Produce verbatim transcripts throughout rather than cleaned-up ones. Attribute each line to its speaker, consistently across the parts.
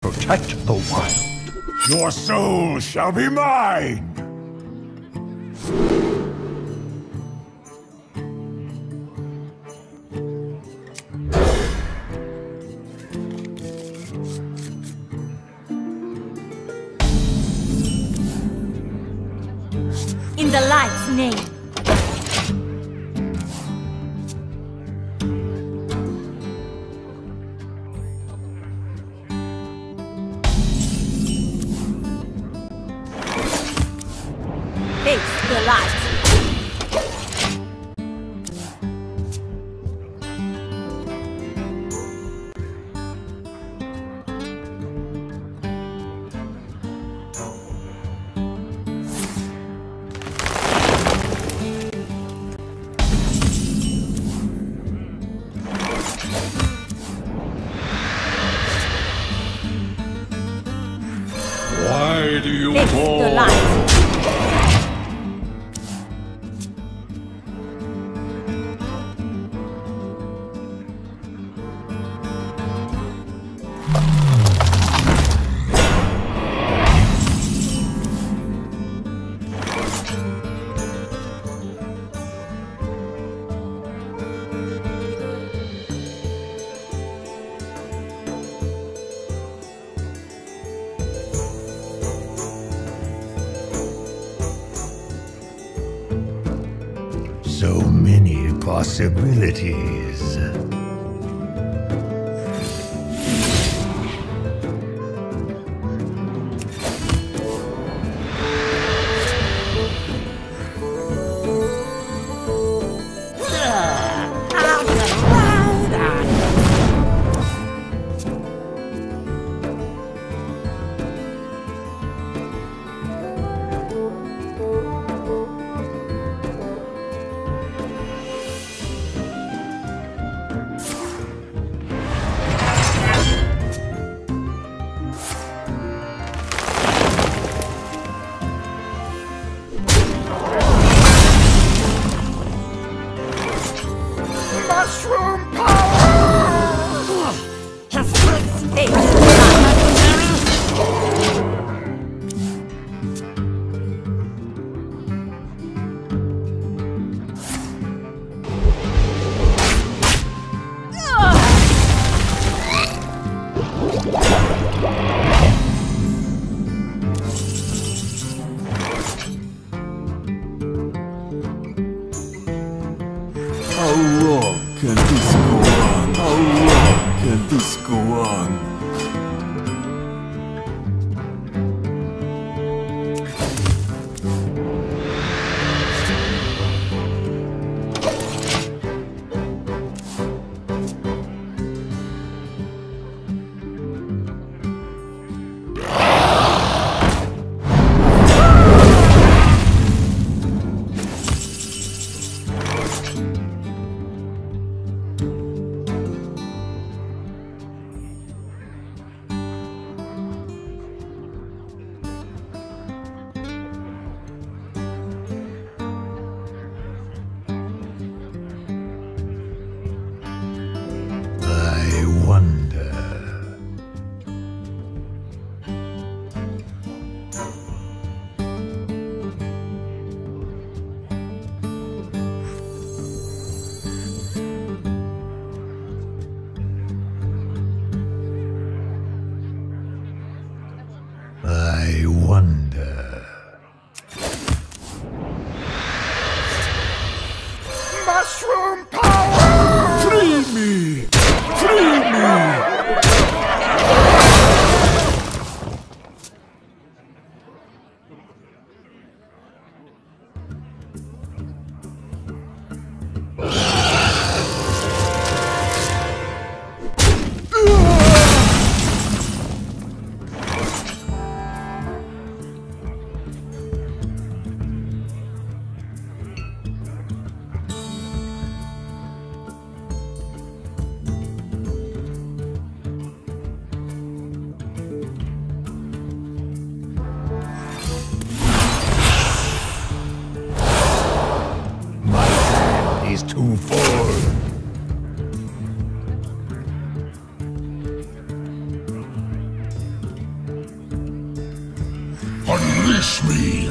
Speaker 1: Protect the wild.
Speaker 2: Your soul shall be mine!
Speaker 3: In the light's name. Face the light.
Speaker 2: Why do you
Speaker 3: Face
Speaker 2: fall?
Speaker 3: the light.
Speaker 1: So many possibilities.
Speaker 2: Mushroom power!
Speaker 3: Face the light.
Speaker 4: How long can this go on? How long can this go on?
Speaker 1: I wonder. I wonder.
Speaker 2: Mushroom power!
Speaker 4: Free me! Free me!
Speaker 1: Is too full. Finish me!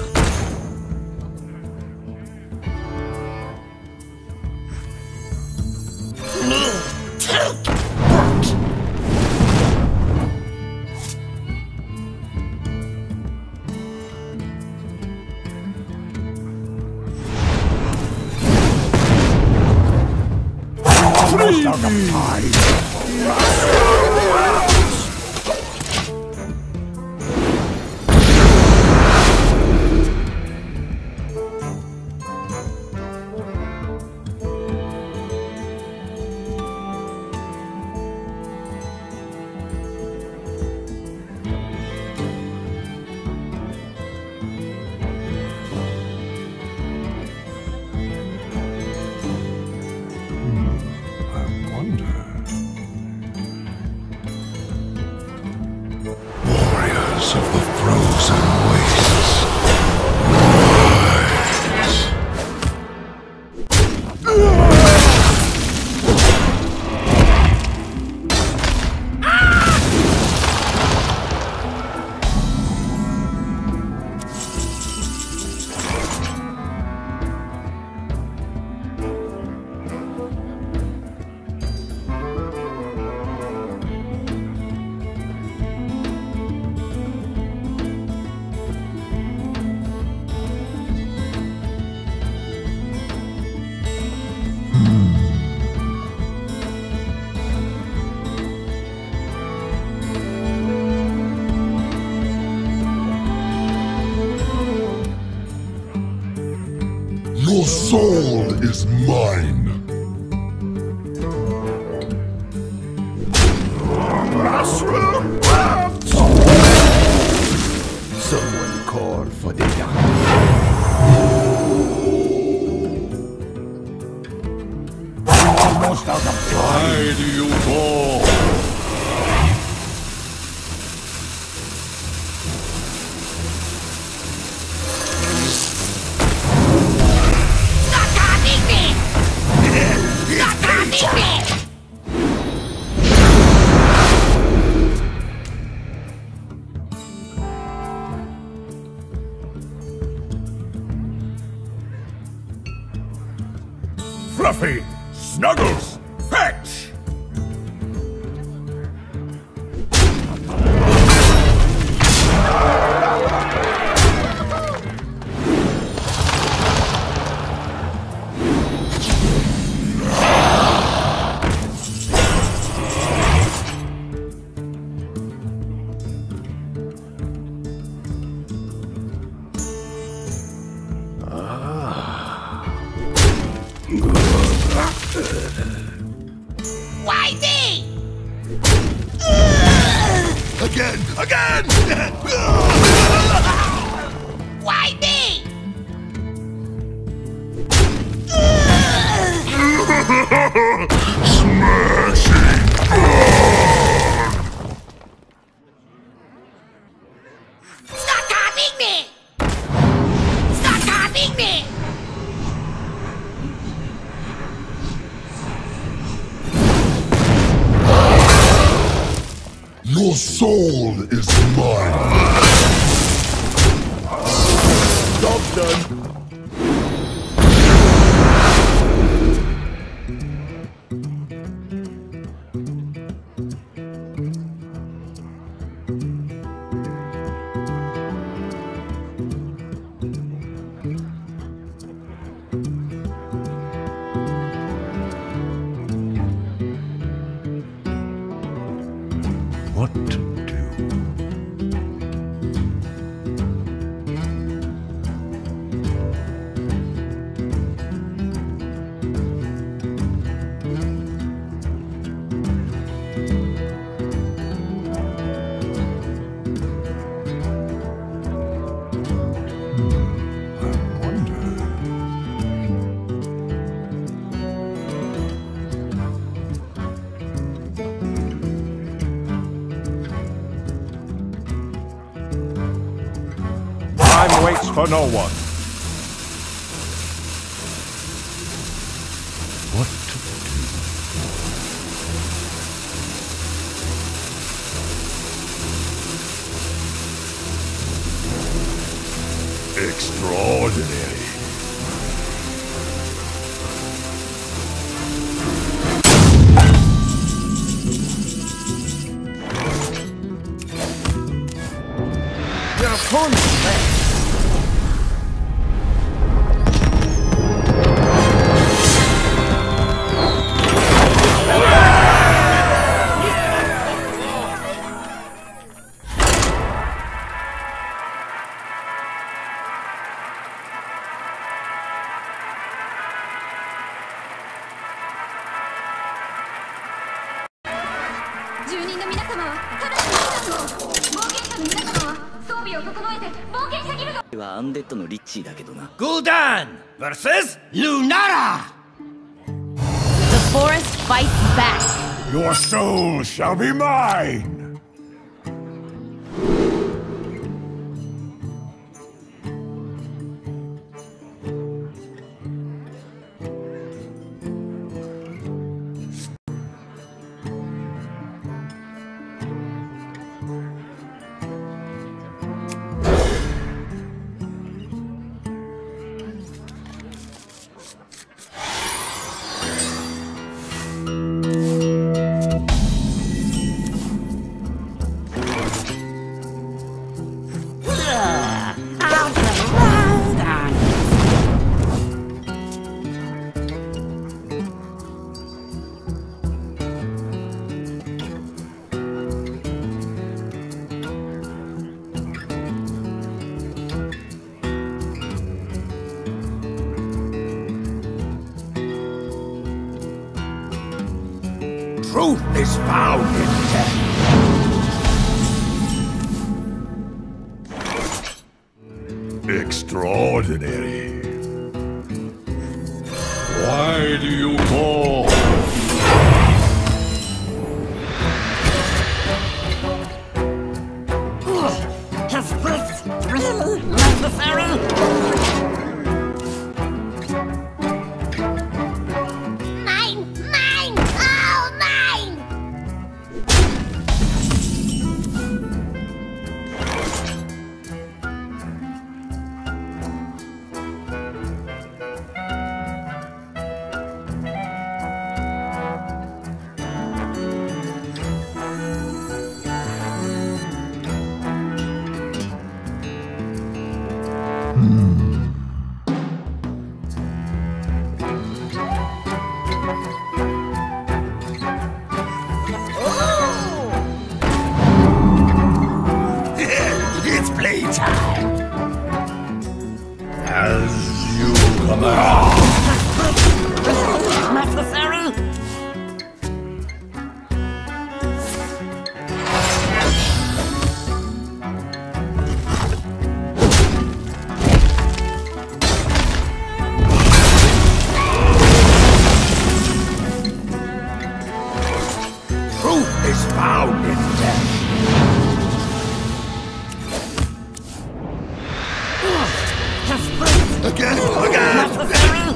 Speaker 2: Almost out of time.
Speaker 1: Of the frozen wastes. Your soul is mine.
Speaker 2: Mushroom bombs!
Speaker 1: Someone call for the doctor.
Speaker 2: Almost out of time.
Speaker 4: Why do you go?
Speaker 2: Fluffy! Snuggles! Fetch!
Speaker 3: Why me?
Speaker 1: Again! Again!
Speaker 3: Why me?
Speaker 1: Smashing burn!
Speaker 3: Stop copying me! Stop copying me!
Speaker 1: Your soul is mine.
Speaker 2: Job done.
Speaker 1: What to do?
Speaker 2: Time waits for no one.
Speaker 1: What to do? Extraordinary.
Speaker 3: Your opponent's left.
Speaker 2: Gul'dan versus Lunara!
Speaker 5: The forest fights back.
Speaker 2: Your soul shall be mine! Truth is found in death.
Speaker 1: Extraordinary. Why do you call?
Speaker 3: Is this really necessary? Mine! Mine! All mine!
Speaker 2: It's playtime! As you command!
Speaker 3: Necessary?
Speaker 2: Truth is found in death.
Speaker 1: Again, again!
Speaker 3: Necessary?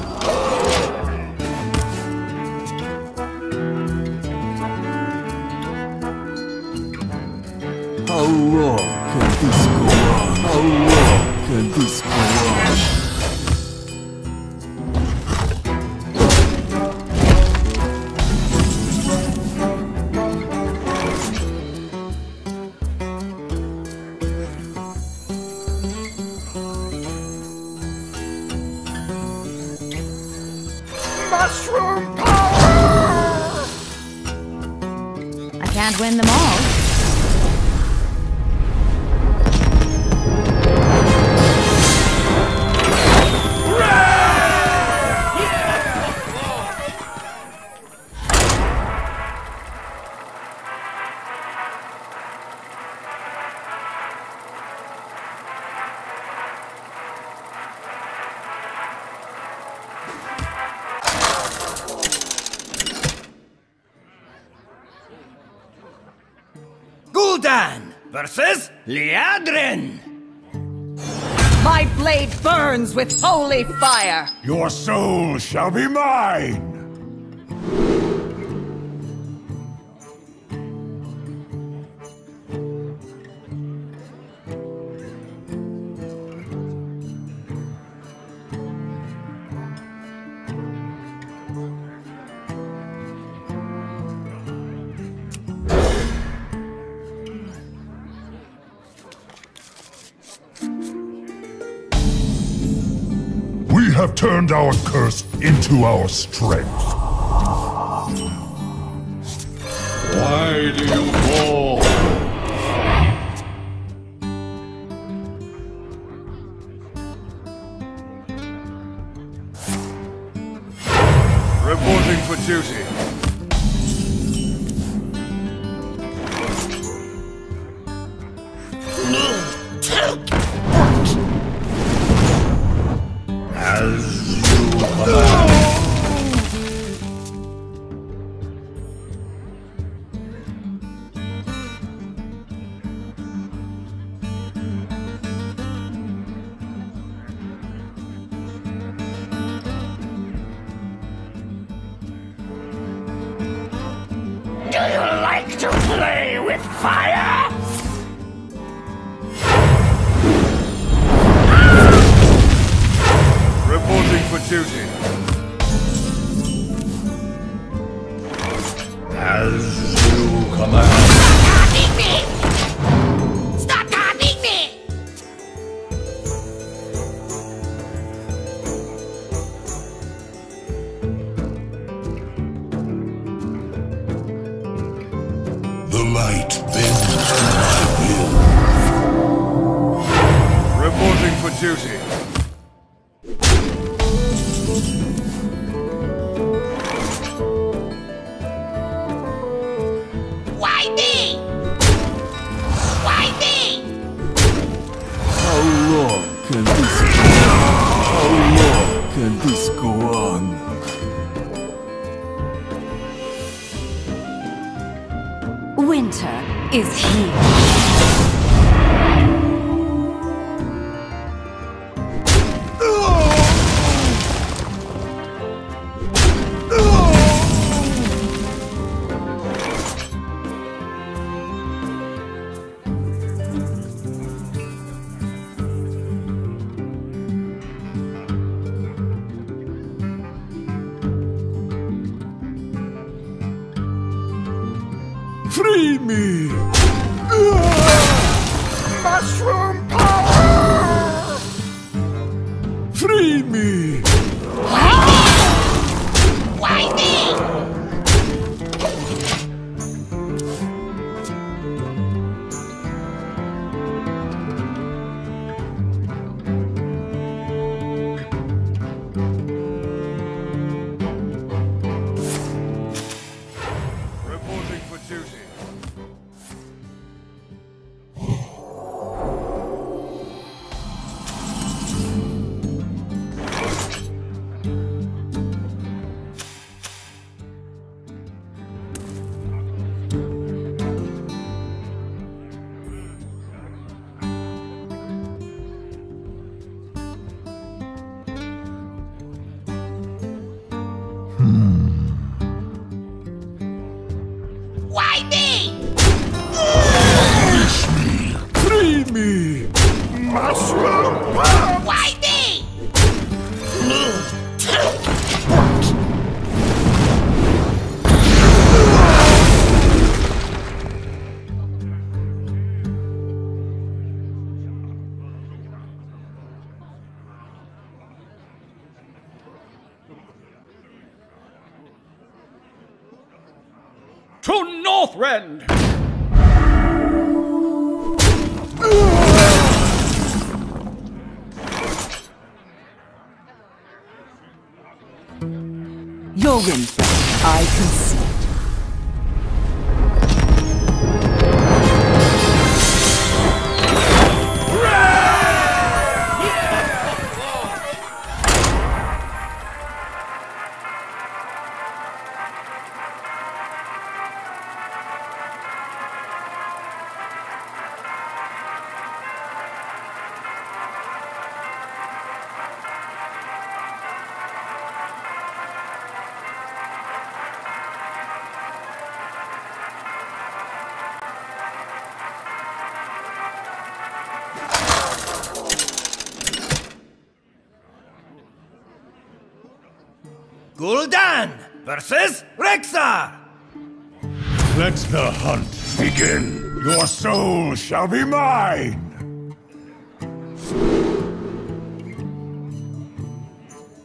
Speaker 4: How long can this go on? How long can this go on?
Speaker 2: Mushroom power!
Speaker 5: I can't win them all.
Speaker 2: Gul'dan versus Liadrin!
Speaker 6: My blade burns with holy fire!
Speaker 2: Your soul shall be mine! have turned our curse into our strength.
Speaker 1: Why do you call? Reporting for duty.
Speaker 2: As you command.
Speaker 3: Do you like to play with fire?
Speaker 1: Reporting for duty.
Speaker 2: As you command.
Speaker 3: Copying me! Stop copying me!
Speaker 2: The light bends to my will.
Speaker 1: Reporting for duty.
Speaker 3: Why me? Why me?
Speaker 4: How long can this go on? How long can this go on?
Speaker 5: Winter is here.
Speaker 4: Free me!
Speaker 2: Mushroom power!
Speaker 4: Free me!
Speaker 3: Why me?
Speaker 1: Reporting for duty.
Speaker 3: Why me?
Speaker 4: Free me!
Speaker 2: Mushroom power!
Speaker 3: Why me?
Speaker 1: To Northrend!
Speaker 6: Your whimper, I concede.
Speaker 2: Gul'dan versus Rexar! Let the hunt begin. Your soul shall be mine!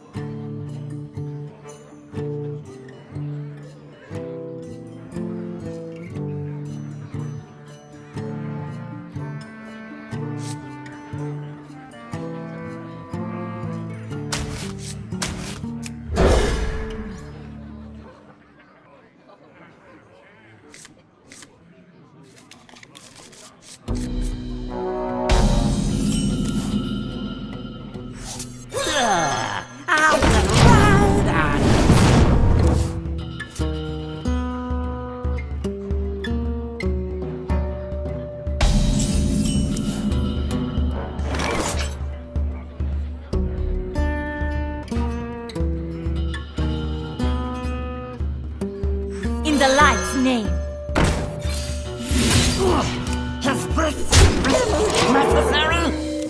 Speaker 5: name.
Speaker 3: His breath necessary.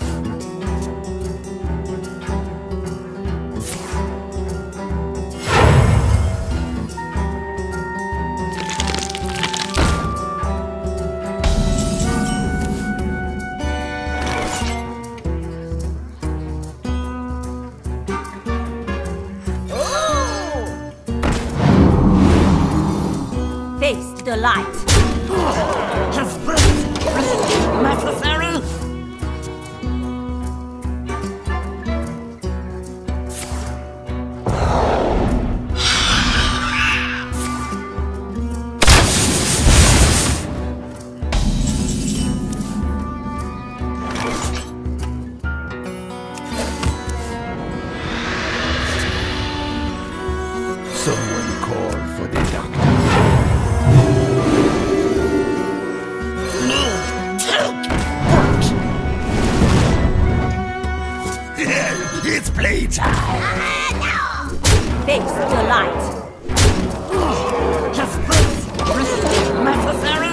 Speaker 5: Face the light.
Speaker 3: His breath necessary.
Speaker 2: Someone call for the doctor.
Speaker 3: It's playtime.
Speaker 5: Face the light.
Speaker 3: His breath necessary.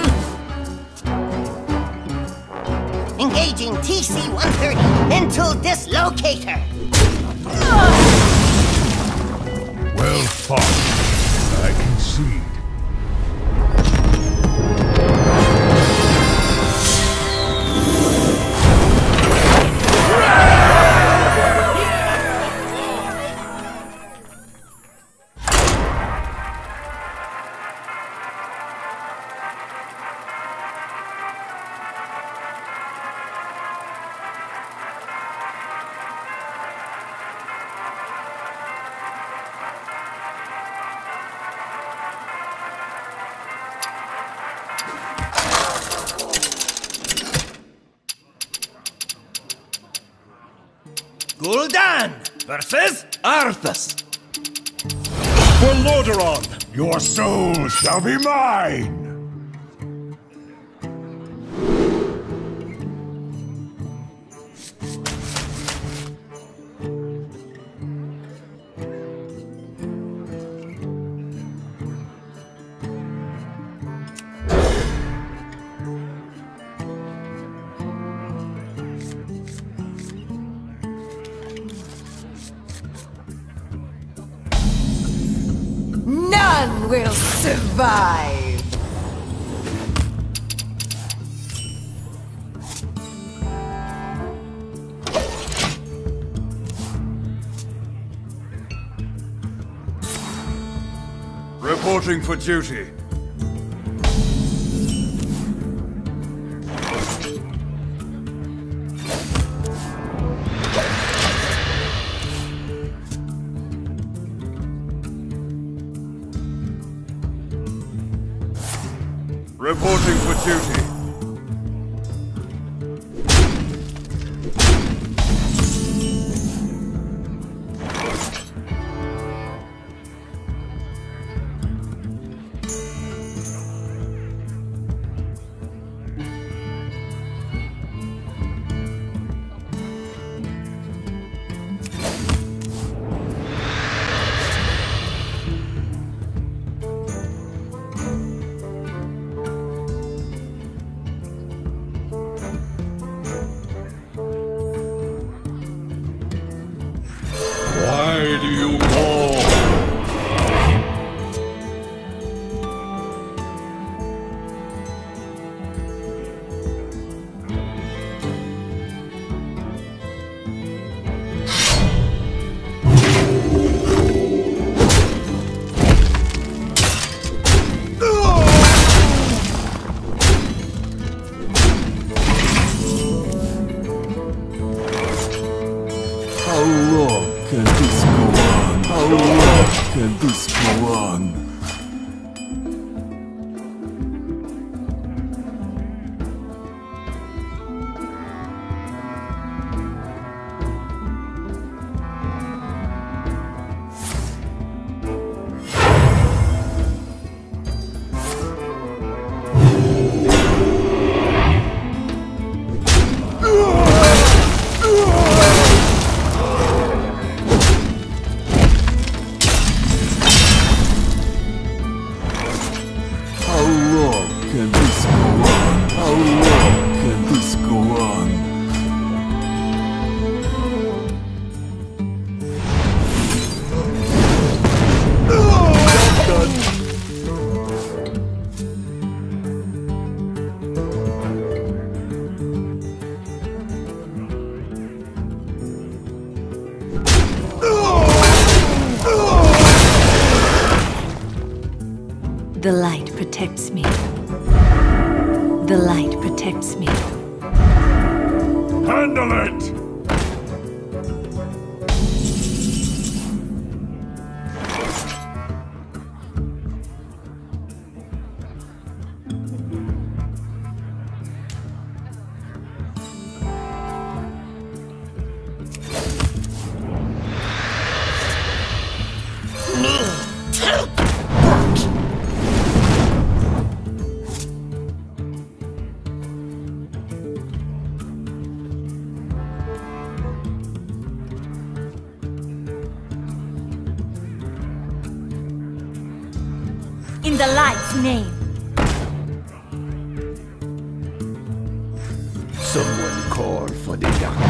Speaker 3: Engaging T C one thirty into dislocator.
Speaker 2: Well fought. I concede.
Speaker 1: Gul'dan versus Arthas.
Speaker 2: For Lordaeron, your soul shall be mine!
Speaker 6: None will survive.
Speaker 1: Reporting for duty. Reporting for duty.
Speaker 2: Why do you call?
Speaker 4: How long can this go on? How long can this go on?
Speaker 2: Handle it!
Speaker 5: In the light's name.
Speaker 4: Someone call for the doctor.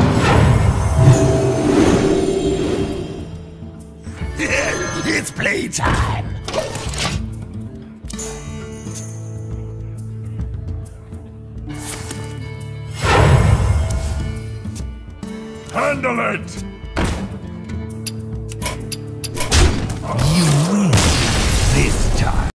Speaker 2: It's playtime! Handle it! You